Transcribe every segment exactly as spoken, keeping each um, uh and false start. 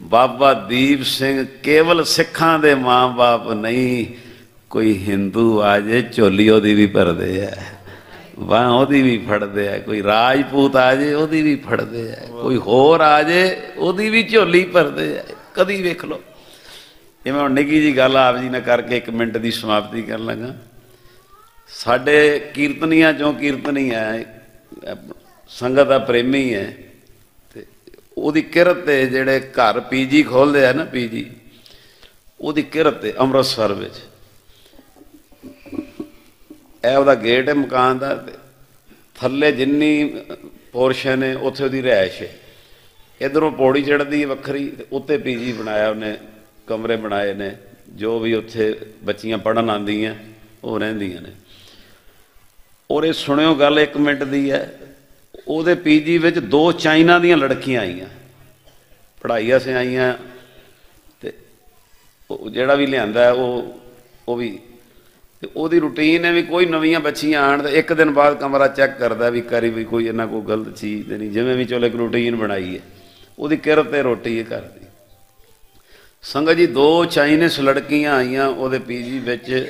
बाबा दीप सिंह केवल सिखां दे माँ बाप नहीं, कोई हिंदू आ जाए झोली ओदी भी भरदे है, बांह ओदी भी फड़दे है, कोई राजपूत आ जाए ओदी भी फड़दे है, कोई होर आ जाए ओदी भी झोली भरदे है। कदी वेख लो। ये मैं निकी जी गल आप जी ने करके एक मिनट की समाप्ति कर लगा। साडे कीर्तनियां चों कीर्तनी है, संगत का प्रेमी है, ਉਹਦੀ ਕਿਰਤ ਤੇ ਜਿਹੜੇ ਘਰ ਪੀਜੀ ਖੋਲ੍ਹਦੇ ਆ ਨਾ, ਪੀਜੀ ਉਹਦੀ ਕਿਰਤ ਤੇ ਅੰਮ੍ਰਿਤਸਰ ਵਿੱਚ ਇਹ ਉਹਦਾ ਗੇਟ ਹੈ ਮਕਾਨ ਦਾ, ਥੱਲੇ ਜਿੰਨੀ ਪੋਰਸ਼ਨ ਹੈ ਉੱਥੇ ਉਹਦੀ ਰਿਹਾਇਸ਼ ਹੈ। ਇੱਧਰੋਂ ਪੌੜੀ ਚੜ੍ਹਦੀ ਹੈ ਵੱਖਰੀ, ਉੱਤੇ ਪੀਜੀ ਬਣਾਇਆ ਉਹਨੇ, ਕਮਰੇ ਬਣਾਏ ਨੇ, ਜੋ ਵੀ ਉੱਥੇ ਬੱਚੀਆਂ ਪੜ੍ਹਨ ਆਉਂਦੀਆਂ ਉਹ ਰਹਿੰਦੀਆਂ ਨੇ। ਔਰ ਇਹ ਸੁਣਿਓ ਗੱਲ ਇੱਕ ਮਿੰਟ ਦੀ ਹੈ, ਉਹਦੇ ਪੀਜੀ ਵਿੱਚ ਦੋ ਚਾਈਨਾ ਦੀਆਂ ਲੜਕੀਆਂ ਆਈਆਂ, ਪੜ੍ਹਾਈ ਵਾਸਤੇ ਆਈਆਂ, ਅਤੇ ਉਹ ਜਿਹੜਾ ਵੀ ਲਿਆਂਦਾ ਉਹ ਉਹ ਵੀ, ਅਤੇ ਉਹਦੀ ਰੂਟੀਨ ਹੈ ਵੀ ਕੋਈ ਨਵੀਆਂ ਬੱਚੀਆਂ ਆਉਣ ਤਾਂ ਇੱਕ ਦਿਨ ਬਾਅਦ ਕਮਰਾ ਚੈੱਕ ਕਰਦਾ ਵੀ ਕਰੀ ਵੀ ਕੋਈ ਇਹਨਾਂ ਕੋਈ ਗਲਤ ਚੀਜ਼ ਤਾਂ ਨਹੀਂ, ਜਿਵੇਂ ਵੀ ਚਲੋ ਇੱਕ ਰੂਟੀਨ ਬਣਾਈ ਹੈ। ਉਹਦੀ ਕਿਰਤ ਤੇ ਰੋਟੀ ਹੈ ਘਰ ਦੀ। ਸੰਗਤ ਜੀ ਦੋ ਚਾਈਨੀਜ਼ ਲੜਕੀਆਂ ਆਈਆਂ ਉਹਦੇ ਪੀਜੀ ਵਿੱਚ,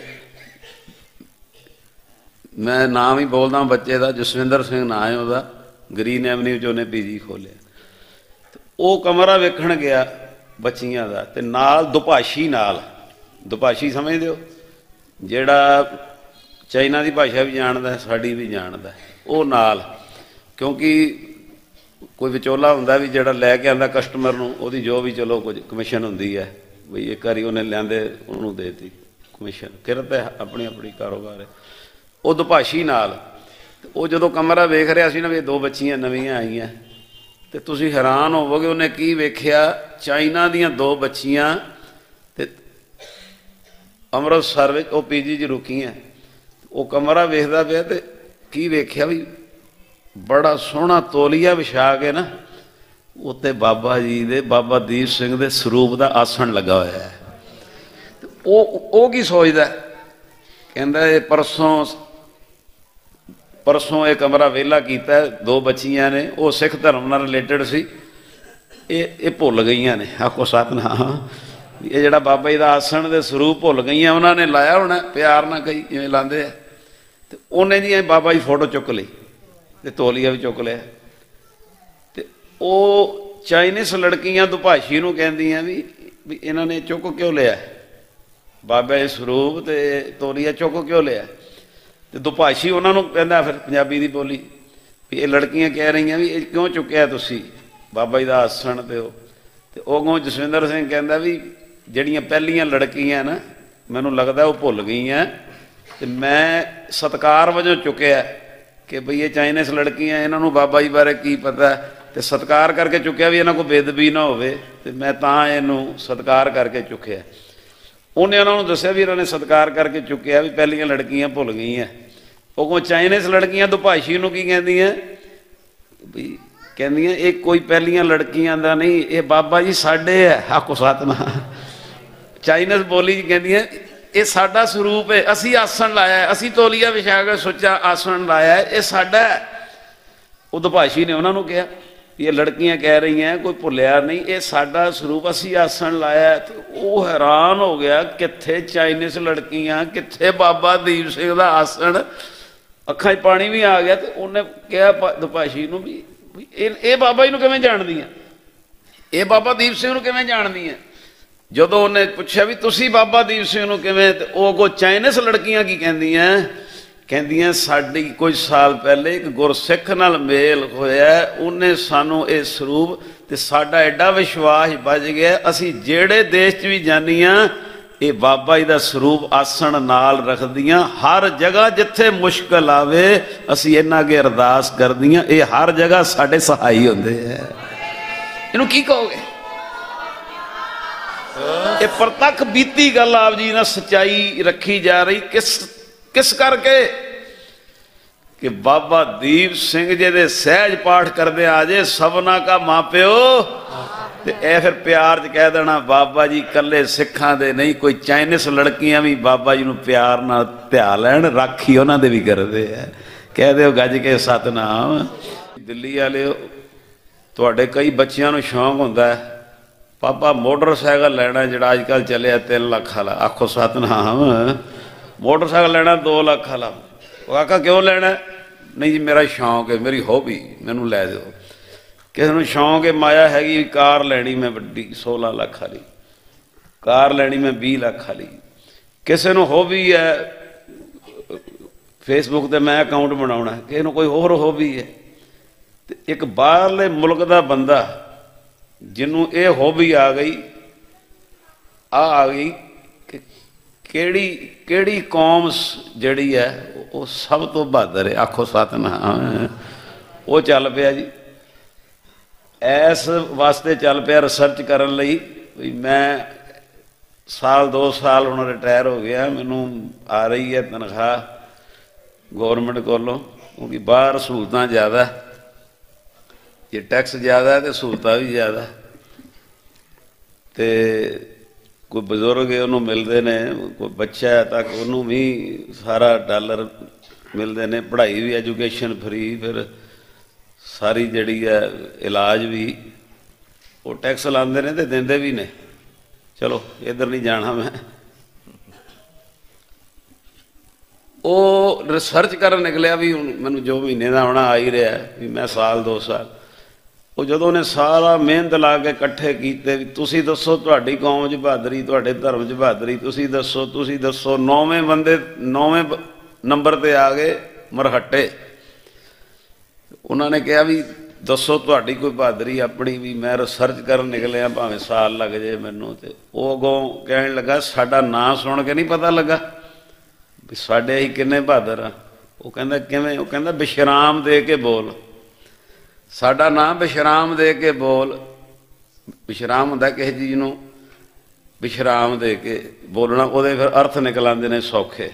ਮੈਂ ਨਾਮ ਹੀ ਬੋਲਦਾ ਬੱਚੇ ਦਾ, ਜਸਵਿੰਦਰ ਸਿੰਘ ਨਾਂ ਹੈ ਉਹਦਾ, ਗਰੀਨ ਐਵਨਿਊ 'ਚ ਉਹਨੇ ਪੀ ਜੀ ਖੋਲ੍ਹਿਆ। ਅਤੇ ਉਹ ਕਮਰਾ ਵੇਖਣ ਗਿਆ ਬੱਚੀਆਂ ਦਾ, ਅਤੇ ਨਾਲ ਦੁਭਾਸ਼ੀ, ਨਾਲ ਦੁਭਾਸ਼ੀ ਸਮਝਦੇ ਹੋ, ਜਿਹੜਾ ਚਾਈਨਾ ਦੀ ਭਾਸ਼ਾ ਵੀ ਜਾਣਦਾ ਸਾਡੀ ਵੀ ਜਾਣਦਾ, ਉਹ ਨਾਲ, ਕਿਉਂਕਿ ਕੋਈ ਵਿਚੋਲਾ ਹੁੰਦਾ ਵੀ ਜਿਹੜਾ ਲੈ ਕੇ ਆਉਂਦਾ ਕਸਟਮਰ ਨੂੰ, ਉਹਦੀ ਜੋ ਵੀ ਚਲੋ ਕੁਝ ਕਮਿਸ਼ਨ ਹੁੰਦੀ ਹੈ, ਬਈ ਇੱਕ ਵਾਰੀ ਉਹਨੇ ਲਿਆਂਦੇ ਉਹਨੂੰ ਦੇ ਦਿੱਤੀ ਕਮਿਸ਼ਨ, ਕਿਰਤ ਹੈ ਆਪਣੀ ਆਪਣੀ ਕਾਰੋਬਾਰ ਹੈ। ਉਹ ਦੁਭਾਸ਼ੀ ਨਾਲ, ਉਹ ਜਦੋਂ ਕਮਰਾ ਵੇਖ ਰਿਹਾ ਸੀ ਨਾ ਵੀ ਦੋ ਬੱਚੀਆਂ ਨਵੀਆਂ ਆਈਆਂ, ਅਤੇ ਤੁਸੀਂ ਹੈਰਾਨ ਹੋਵੋਗੇ ਉਹਨੇ ਕੀ ਵੇਖਿਆ, ਚਾਈਨਾ ਦੀਆਂ ਦੋ ਬੱਚੀਆਂ ਅਤੇ ਅੰਮ੍ਰਿਤਸਰ ਵਿੱਚ ਉਹ ਪੀ ਜੀ 'ਚ ਰੁਕੀਆਂ। ਉਹ ਕਮਰਾ ਵੇਖਦਾ ਪਿਆ ਅਤੇ ਕੀ ਵੇਖਿਆ ਵੀ ਬੜਾ ਸੋਹਣਾ ਤੋਲੀਆ ਵਿਛਾ ਕੇ ਨਾ ਉੱਤੇ ਬਾਬਾ ਜੀ ਦੇ, ਬਾਬਾ ਦੀਪ ਸਿੰਘ ਦੇ ਸਰੂਪ ਦਾ ਆਸਣ ਲੱਗਾ ਹੋਇਆ ਹੈ। ਅਤੇ ਉਹ ਉਹ ਕੀ ਸੋਚਦਾ, ਕਹਿੰਦਾ ਇਹ ਪਰਸੋਂ ਪਰਸੋਂ ਇਹ ਕਮਰਾ ਵਿਹਲਾ ਕੀਤਾ, ਦੋ ਬੱਚੀਆਂ ਨੇ, ਉਹ ਸਿੱਖ ਧਰਮ ਨਾਲ ਰਿਲੇਟਡ ਸੀ, ਇਹ ਇਹ ਭੁੱਲ ਗਈਆਂ ਨੇ, ਆਖੋ ਸਤਿਨਾਮ। ਇਹ ਜਿਹੜਾ ਬਾਬਾ ਜੀ ਦਾ ਆਸਣ ਦੇ ਸਰੂਪ ਭੁੱਲ ਗਈਆਂ, ਉਹਨਾਂ ਨੇ ਲਾਇਆ ਹੋਣਾ ਪਿਆਰ ਨਾਲ, ਕਈ ਜਿਵੇਂ ਲਾਉਂਦੇ ਆ, ਅਤੇ ਉਹਨੇ ਜੀ ਬਾਬਾ ਜੀ ਫੋਟੋ ਚੁੱਕ ਲਈ ਅਤੇ ਤੋਲੀਆ ਵੀ ਚੁੱਕ ਲਿਆ। ਅਤੇ ਉਹ ਚਾਈਨੀਜ਼ ਲੜਕੀਆਂ ਦੁਭਾਸ਼ੀ ਨੂੰ ਕਹਿੰਦੀਆਂ ਵੀ ਵੀ ਇਹਨਾਂ ਨੇ ਚੁੱਕ ਕਿਉਂ ਲਿਆ ਬਾਬਾ ਜੀ ਸਰੂਪ, ਅਤੇ ਤੋਲੀਆ ਚੁੱਕ ਕਿਉਂ ਲਿਆ। ਅਤੇ ਦੁਭਾਸ਼ੀ ਉਹਨਾਂ ਨੂੰ ਕਹਿੰਦਾ ਫਿਰ ਪੰਜਾਬੀ ਦੀ ਬੋਲੀ ਵੀ ਇਹ ਲੜਕੀਆਂ ਕਹਿ ਰਹੀਆਂ ਵੀ ਇਹ ਕਿਉਂ ਚੁੱਕਿਆ ਤੁਸੀਂ ਬਾਬਾ ਜੀ ਦਾ ਆਸਣ, ਅਤੇ ਉਹ ਅਤੇ ਉਹ ਅੱਗੋਂ ਜਸਵਿੰਦਰ ਸਿੰਘ ਕਹਿੰਦਾ ਵੀ ਜਿਹੜੀਆਂ ਪਹਿਲੀਆਂ ਲੜਕੀਆਂ ਨਾ ਮੈਨੂੰ ਲੱਗਦਾ ਉਹ ਭੁੱਲ ਗਈਆਂ, ਅਤੇ ਮੈਂ ਸਤਿਕਾਰ ਵਜੋਂ ਚੁੱਕਿਆ ਕਿ ਬਈ ਇਹ ਚਾਈਨੀਜ਼ ਲੜਕੀਆਂ, ਇਹਨਾਂ ਨੂੰ ਬਾਬਾ ਜੀ ਬਾਰੇ ਕੀ ਪਤਾ, ਅਤੇ ਸਤਿਕਾਰ ਕਰਕੇ ਚੁੱਕਿਆ ਵੀ ਇਹਨਾਂ ਕੋਲ ਬੇਅਦਬੀ ਨਾ ਹੋਵੇ, ਅਤੇ ਮੈਂ ਤਾਂ ਇਹਨੂੰ ਸਤਿਕਾਰ ਕਰਕੇ ਚੁੱਕਿਆ। ਉਹਨੇ ਉਹਨਾਂ ਨੂੰ ਦੱਸਿਆ ਵੀ ਇਹਨਾਂ ਨੇ ਸਤਿਕਾਰ ਕਰਕੇ ਚੁੱਕਿਆ ਵੀ ਪਹਿਲੀਆਂ ਲੜਕੀਆਂ ਭੁੱਲ ਗਈਆਂ। ਉਹ ਕੋ ਚਾਈਨੀਜ਼ ਲੜਕੀਆਂ ਦੁਭਾਸ਼ੀ ਨੂੰ ਕੀ ਕਹਿੰਦੀਆਂ ਵੀ, ਕਹਿੰਦੀਆਂ ਇਹ ਕੋਈ ਪਹਿਲੀਆਂ ਲੜਕੀਆਂ ਦਾ ਨਹੀਂ, ਇਹ ਬਾਬਾ ਜੀ ਸਾਡੇ ਹੈ, ਆਖੋ ਸਤਿਨਾਮ। ਚਾਈਨੀਜ਼ ਬੋਲੀ 'ਚ ਕਹਿੰਦੀਆਂ ਇਹ ਸਾਡਾ ਸਰੂਪ ਹੈ, ਅਸੀਂ ਆਸਣ ਲਾਇਆ, ਅਸੀਂ ਤੋਲੀਆ ਵਿਛਾ ਕੇ ਸੁੱਚਾ ਆਸਣ ਲਾਇਆ, ਇਹ ਸਾਡਾ। ਉਹ ਦੁਭਾਸ਼ੀ ਨੇ ਉਹਨਾਂ ਨੂੰ ਕਿਹਾ ਵੀ ਇਹ ਲੜਕੀਆਂ ਕਹਿ ਰਹੀਆਂ ਕੋਈ ਭੁੱਲਿਆ ਨਹੀਂ, ਇਹ ਸਾਡਾ ਸਰੂਪ, ਅਸੀਂ ਆਸਣ ਲਾਇਆ। ਅਤੇ ਉਹ ਹੈਰਾਨ ਹੋ ਗਿਆ, ਕਿੱਥੇ ਚਾਈਨੀਜ਼ ਲੜਕੀਆਂ, ਕਿੱਥੇ ਬਾਬਾ ਦੀਪ ਸਿੰਘ ਦਾ ਆਸਣ, ਅੱਖਾਂ 'ਚ ਪਾਣੀ ਵੀ ਆ ਗਿਆ। ਅਤੇ ਉਹਨੇ ਕਿਹਾ ਦੁਭਾਸ਼ੀ ਨੂੰ ਵੀ ਇਹ ਇਹ ਬਾਬਾ ਜੀ ਨੂੰ ਕਿਵੇਂ ਜਾਣਦੀਆਂ, ਇਹ ਬਾਬਾ ਦੀਪ ਸਿੰਘ ਨੂੰ ਕਿਵੇਂ ਜਾਣਦੀਆਂ। ਜਦੋਂ ਉਹਨੇ ਪੁੱਛਿਆ ਵੀ ਤੁਸੀਂ ਬਾਬਾ ਦੀਪ ਸਿੰਘ ਨੂੰ ਕਿਵੇਂ, ਅਤੇ ਉਹ ਅੱਗੋਂ ਚਾਈਨੀਜ਼ ਲੜਕੀਆਂ ਕੀ ਕਹਿੰਦੀਆਂ, ਕਹਿੰਦੀਆਂ ਸਾਡੀ ਕੁਝ ਸਾਲ ਪਹਿਲੇ ਇੱਕ ਗੁਰਸਿੱਖ ਨਾਲ ਮੇਲ ਹੋਇਆ, ਉਹਨੇ ਸਾਨੂੰ ਇਹ ਸਰੂਪ, ਅਤੇ ਸਾਡਾ ਐਡਾ ਵਿਸ਼ਵਾਸ ਵੱਜ ਗਿਆ, ਅਸੀਂ ਜਿਹੜੇ ਦੇਸ਼ 'ਚ ਵੀ ਜਾਂਦੀਆਂ ਇਹ ਬਾਬਾ ਜੀ ਦਾ ਸਰੂਪ ਆਸਣ ਨਾਲ ਰੱਖਦੀਆਂ, ਹਰ ਜਗ੍ਹਾ ਜਿੱਥੇ ਮੁਸ਼ਕਿਲ ਆਵੇ ਅਸੀਂ ਇਹਨਾਂ ਅੱਗੇ ਅਰਦਾਸ ਕਰਦੀਆਂ, ਇਹ ਹਰ ਜਗ੍ਹਾ ਸਾਡੇ ਸਹਾਈ ਹੁੰਦੇ ਹੈ। ਇਹਨੂੰ ਕੀ ਕਹੋਗੇ? ਇਹ ਪ੍ਰਤੱਖ ਬੀਤੀ ਗੱਲ ਆਪ ਜੀ ਨਾਲ ਸੱਚਾਈ ਰੱਖੀ ਜਾ ਰਹੀ। ਕਿਸ ਕਿਸ ਕਰਕੇ ਕਿ ਬਾਬਾ ਦੀਪ ਸਿੰਘ ਜੀ ਦੇ ਸਹਿਜ ਪਾਠ ਕਰਦੇ ਆ ਜੇ ਸਭਨਾ ਕਾ ਮਾਪਿਓ, ਤੇ ਇਹ ਫਿਰ ਪਿਆਰ 'ਚ ਕਹਿ ਦੇਣਾ ਬਾਬਾ ਜੀ ਇਕੱਲੇ ਸਿੱਖਾਂ ਦੇ ਨਹੀਂ, ਕੋਈ ਚਾਈਨੀਜ਼ ਲੜਕੀਆਂ ਵੀ ਬਾਬਾ ਜੀ ਨੂੰ ਪਿਆਰ ਨਾਲ ਧਿਆ ਲੈਣ, ਰਾਖੀ ਉਹਨਾਂ ਦੇ ਵੀ ਕਰਦੇ ਆ। ਕਹਿ ਦਿਓ ਗੱਜ ਕੇ ਸਤਿਨਾਮ। ਦਿੱਲੀ ਵਾਲਿਓ, ਤੁਹਾਡੇ ਕਈ ਬੱਚਿਆਂ ਨੂੰ ਸ਼ੌਂਕ ਹੁੰਦਾ पापा मोटरसाइकिल लेना जिहड़ा अजकल चलिया तीन लख वाला। आखो सतनाम। मोटरसाइकिल लेना दो लख वाला। काका क्यों लेना? नहीं जी मेरा शौक है, मेरी हॉबी, मैनू लै दो। किसी नूं शौक है, माया हैगी कार लैनी मैं वड्डी सोलह लख वाली, कार लैनी मैं बीस लख वाली। किसी नूं हॉबी है फेसबुक ते मैं अकाउंट बनाउणा, किसी नूं कोई होर हॉबी है। ते एक बाहरले मुल्क दा बंदा जिन्हों ये हॉबी आ गई आ आ गई कि केड़ी केड़ी कौम जड़ी है वो सब तो बहादुर है। आखो सतनाम। वो चल पिया जी, इस वास्ते चल पिया रिसर्च करन लई भी मैं साल दो साल हुण रिटायर हो गया, मैनू आ रही है तनख्वाह गौरमेंट कोलों, क्योंकि बाहर सहूलतां ज़्यादा, ये टैक्स ज़्यादा है तो सहूलतां भी ज़्यादा। तो कोई बजुर्ग है उन्होंने मिलते हैं, कोई बच्चा है तक उन्होंने भी सारा डॉलर मिलते हैं, पढ़ाई भी एजुकेशन फ्री, फिर सारी जड़ी है इलाज भी वो टैक्स लाते हैं तो देंदे भी ने। चलो इधर नहीं जाना मैं। वो रिसर्च कर निकलिया भी मैनू जो महीने का आना आ ही रहा भी मैं साल दो साल। वो जो ने सारा मेहनत ला के कट्ठे किए भी तुसी दसो तुहाडी कौम च बहादरी, तुहाडे धर्म च बहादरी, तुसी दसो तुसी दसो। नौवें बंदे नौवें नंबर पर आ गए मरहट्टे। उन्होंने कहा भी दसो तुहाडी कोई बहादरी अपनी भी। मैं रिसर्च कर निकलिया भावें साल लग जाए मैनू। तो वो अगों कहन लगा साडा नां सुन के नहीं पता लगा भी साडे असीं किन्ने बहादुर आ। वो कहंदा किवें? वो कहंदा विश्राम दे के बोल, साडा नाम विश्राम दे के बोल। विश्राम हुंदा किसी चीज़ नूं विश्राम दे के बोलना, उहदे फिर अर्थ निकल आंदे ने सौखे।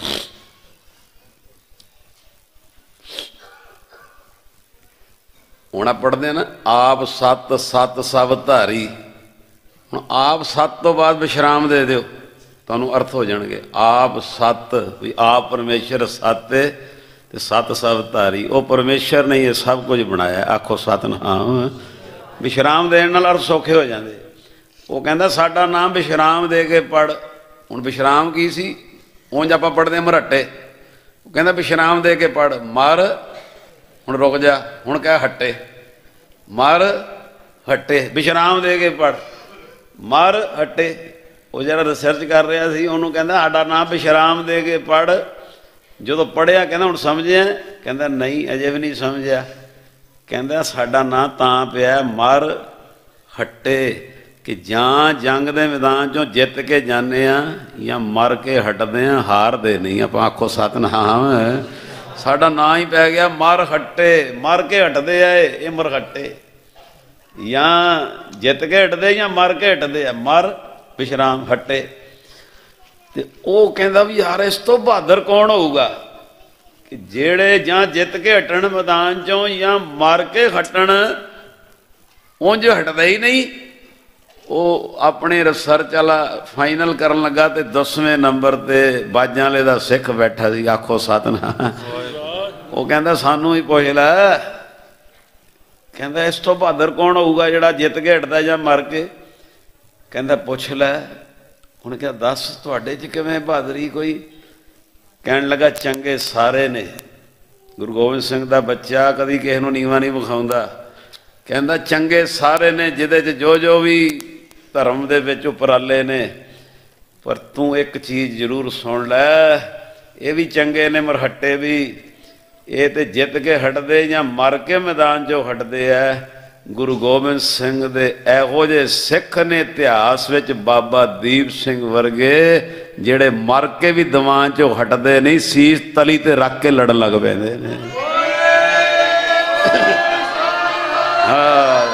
हुण आप पढ़दे ना आप सत सत सब धारी। हुण आप सत तो बाद विश्राम दे दिओ, तुहानूं अर्थ हो जाणगे। आप सत भी आप परमेश्वर सत है ते सत सब धारी। वो परमेश्वर ने ये सब कुछ बनाया। आखो सतनाम। विश्राम देने नाल अर्थ सौखे हो जाते। वो कहता साडा नाम विश्राम दे के पढ़। हुण विश्राम की सी? उंज आपां पढ़दे मरहट्टे। वो कहता विश्राम दे के पढ़। मर हुण रुक जा, हुण कह हट्टे। मर हट्टे। विश्राम दे के पढ़। मर हट्टे। वो जरा रिसर्च कर रहा सी उन्होंने कहता साडा नाम विश्राम दे के पढ़। जो पढ़िया कहता हुण समझिया? कहता नहीं अजे भी नहीं समझिया। कहता साडा नाम तां पिया मर हट्टे कि जां जंग दे मैदान चों जित के जाने या मर के हटदे आ, हारदे नहीं। आपां आखो सतनाम। साडा नाम ही पै गया मर हट्टे। मर के हटदे आए ये मरहट्टे, या जित के हटदे या मर के हटदे आ। मर विश्राम हट्टे। ते वो कहंदा भी यार इस तो बहादुर कौन होऊगा कि जेड़े जां जित के हटण मैदान चों या मर के हटण, उंज हटदा ही नहीं। वो अपने रिसर्च वाला फाइनल करन लगा तो दसवें नंबर ते बाजां वाले दा सिख बैठा सी। आखो सतनाम। वो कहंदा सानू ही पुछ लै, कहंदा इस तो बहादुर कौन होऊगा जिहड़ा जित के हटदा जां मर के? कहंदा पुछ लै। उन्हें कहा दस तुहाडे च किवें बहादरी कोई? कहन लगा चंगे सारे ने। गुरु गोबिंद सिंह दा बच्चा कदी किसी नूं नीवां नहीं विखाउंदा। कहंदा चंगे सारे ने जिहदे च जो जो भी धर्म दे विच उपराले ने, पर तू एक चीज़ जरूर सुन लै, ये भी चंगे ने मरहट्टे भी, ये तो जित के हटदे या मर के मैदान चों हटदे है। गुरु गोबिंद सिंह दे इहो जे सिख ने इतिहास विच बाबा दीप सिंह वर्गे जिहड़े मर के भी दीवान चों हटदे नहीं, सीस तली ते रख के लड़न लग पैंदे ने। हाँ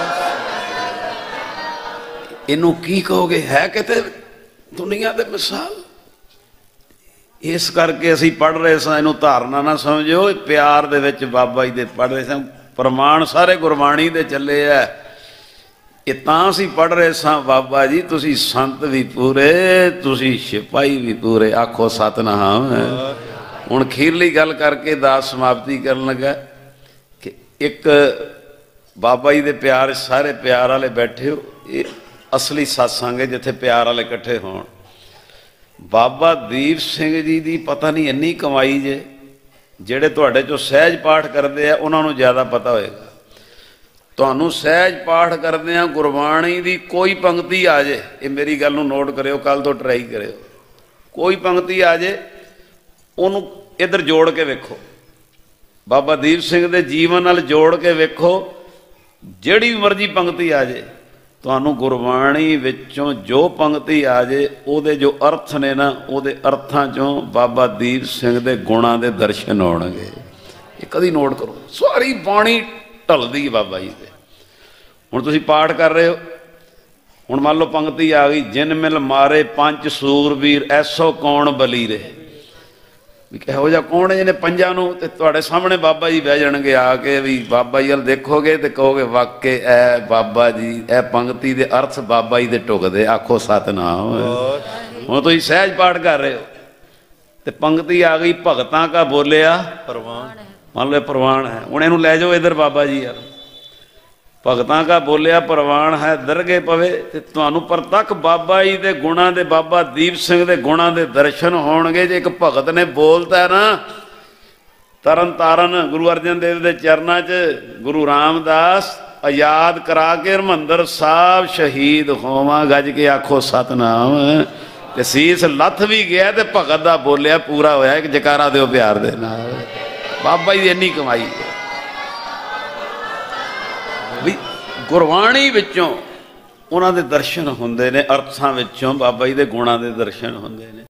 इनू की कहोगे? है किते दुनिया दे मिसाल। इस करके असीं पढ़ रहे सां, इनू धारना ना समझो, प्यार दे विच बाबा जी दे पढ़ रहे सां। प्रमाण सारे गुरबाणी दे चले है। ये तां असीं पढ़ रहे सां बाबा जी तुसीं संत भी पूरे, तुसीं सिपाही भी पूरे। आखो सतनाम। हुण खीरली गल करके दास समाप्ति करन लगा कि एक बाबा जी दे प्यार सारे प्यार वाले बैठे हो, ये असली सत्संग है जिथे प्यार वाले इकट्ठे होण। बाबा दीप सिंह जी की पता नहीं इन्नी कमाई जे, ਜਿਹੜੇ ਤੁਹਾਡੇ ਚੋਂ ਸਹਿਜ ਪਾਠ ਕਰਦੇ ਆ ਉਹਨਾਂ ਨੂੰ ਜ਼ਿਆਦਾ ਪਤਾ ਹੋਏਗਾ। ਤੁਹਾਨੂੰ ਸਹਿਜ ਪਾਠ ਕਰਦੇ ਆ ਗੁਰਬਾਣੀ ਦੀ ਕੋਈ ਪੰਕਤੀ ਆ ਜੇ, ਇਹ ਮੇਰੀ ਗੱਲ ਨੂੰ ਨੋਟ ਕਰਿਓ, ਕੱਲ ਤੋਂ ਟਰਾਈ ਕਰਿਓ, ਕੋਈ ਪੰਕਤੀ ਆ ਜੇ ਉਹਨੂੰ ਇੱਧਰ ਜੋੜ ਕੇ ਵੇਖੋ, ਬਾਬਾ ਦੀਪ ਸਿੰਘ ਦੇ ਜੀਵਨ ਨਾਲ ਜੋੜ ਕੇ ਵੇਖੋ, ਜਿਹੜੀ ਮਰਜ਼ੀ ਪੰਕਤੀ ਆ ਜੇ ਤੁਹਾਨੂੰ ਗੁਰਬਾਣੀ ਵਿੱਚੋਂ ਜੋ ਪੰਕਤੀ ਆ ਜੇ ਉਹਦੇ ਜੋ ਅਰਥ ਨੇ ਨਾ, ਉਹਦੇ ਅਰਥਾਂ 'ਚੋਂ ਬਾਬਾ ਦੀਪ ਸਿੰਘ ਦੇ ਗੁਣਾਂ ਦੇ ਦਰਸ਼ਨ ਹੋਣਗੇ। ਇਹ ਕਦੀ ਨੋਟ ਕਰੋ, ਸਾਰੀ ਬਾਣੀ ਢਲਦੀ ਬਾਬਾ ਜੀ ਦੇ। ਹੁਣ ਤੁਸੀਂ ਪਾਠ ਕਰ ਰਹੇ ਹੋ, ਹੁਣ ਮੰਨ ਲਓ ਪੰਕਤੀ ਆ ਗਈ, ਜਿਨ ਮਿਲ ਮਾਰੇ ਪੰਜ ਸੂਰਬੀਰ ਐਸੋ ਕੌਣ ਬਲੀ ਰੇ, ਵੀ ਕਿਹੋ ਜਿਹਾ ਕੌਣ ਹੈ ਜਿਹਨੇ ਪੰਜਾਂ ਨੂੰ, ਤੇ ਤੁਹਾਡੇ ਸਾਹਮਣੇ ਬਾਬਾ ਜੀ ਬਹਿ ਜਾਣਗੇ ਆ ਕੇ, ਵੀ ਬਾਬਾ ਜੀ ਵੱਲ ਦੇਖੋਗੇ ਤੇ ਕਹੋਗੇ ਵਾਕੇ ਇਹ ਬਾਬਾ ਜੀ, ਇਹ ਪੰਕਤੀ ਦੇ ਅਰਥ ਬਾਬਾ ਜੀ ਦੇ ਢੁਕਦੇ, ਆਖੋ ਸਤਿਨਾਮ। ਹੁਣ ਤੁਸੀਂ ਸਹਿਜ ਪਾਠ ਕਰ ਰਹੇ ਹੋ ਤੇ ਪੰਕਤੀ ਆ ਗਈ, ਭਗਤਾਂ ਕਾ ਬੋਲਿਆ ਪ੍ਰਵਾਨ, ਮੰਨ ਲਓ ਪ੍ਰਵਾਨ ਹੈ, ਹੁਣ ਇਹਨੂੰ ਲੈ ਜਾਓ ਇੱਧਰ ਬਾਬਾ ਜੀ ਯਾਰ, ਭਗਤਾਂ ਕਾ ਬੋਲਿਆ ਪ੍ਰਵਾਨ ਹੈ ਦਰਗੇ ਪਵੇ, ਤੇ ਤੁਹਾਨੂੰ ਪ੍ਰਤੱਖ ਬਾਬਾ ਜੀ ਦੇ ਗੁਣਾਂ ਦੇ, ਬਾਬਾ ਦੀਪ ਸਿੰਘ ਦੇ ਗੁਣਾਂ ਦੇ ਦਰਸ਼ਨ ਹੋਣਗੇ। ਜੇ ਇੱਕ ਭਗਤ ਨੇ ਬੋਲਤਾ ਨਾ, ਤਰਨ ਤਾਰਨ ਗੁਰੂ ਅਰਜਨ ਦੇਵ ਦੇ ਚਰਨਾਂ 'ਚ ਗੁਰੂ ਰਾਮਦਾਸ ਆਜ਼ਾਦ ਕਰਾ ਕੇ ਹਰਿਮੰਦਰ ਸਾਹਿਬ ਸ਼ਹੀਦ ਹੋਵਾਂ, ਗੱਜ ਕੇ ਆਖੋ ਸਤਨਾਮ। ਤੇ ਸੀਸ ਲੱਥ ਵੀ ਗਿਆ ਤੇ ਭਗਤ ਦਾ ਬੋਲਿਆ ਪੂਰਾ ਹੋਇਆ, ਇੱਕ ਜਕਾਰਾ ਦਿਓ ਪਿਆਰ ਦੇ ਨਾਲ। ਬਾਬਾ ਜੀ ਦੀ ਇੰਨੀ ਕਮਾਈ ਵੀ ਗੁਰਬਾਣੀ ਵਿੱਚੋਂ ਉਹਨਾਂ ਦੇ ਦਰਸ਼ਨ ਹੁੰਦੇ ਨੇ, ਅਰਥਾਂ ਵਿੱਚੋਂ ਬਾਬਾ ਜੀ ਦੇ ਗੁਣਾਂ ਦੇ ਦਰਸ਼ਨ ਹੁੰਦੇ ਨੇ।